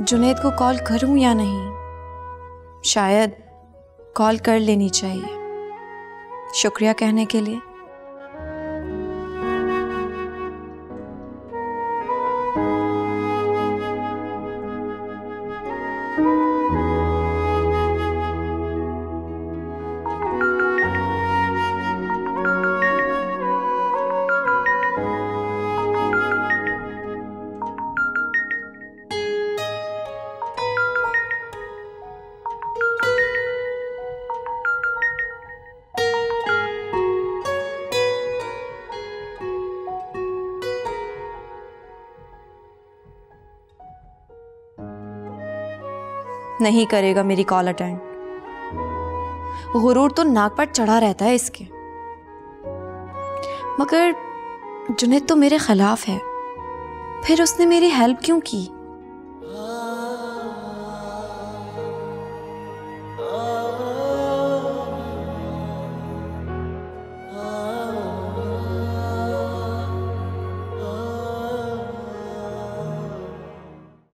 जुनैद को कॉल करूं या नहीं? शायद कॉल कर लेनी चाहिए, शुक्रिया कहने के लिए। नहीं करेगा मेरी कॉल अटेंड। गुरूर तो नाक पर चढ़ा रहता है इसके। मगर जुनैद तो मेरे खिलाफ है, फिर उसने मेरी हेल्प क्यों की?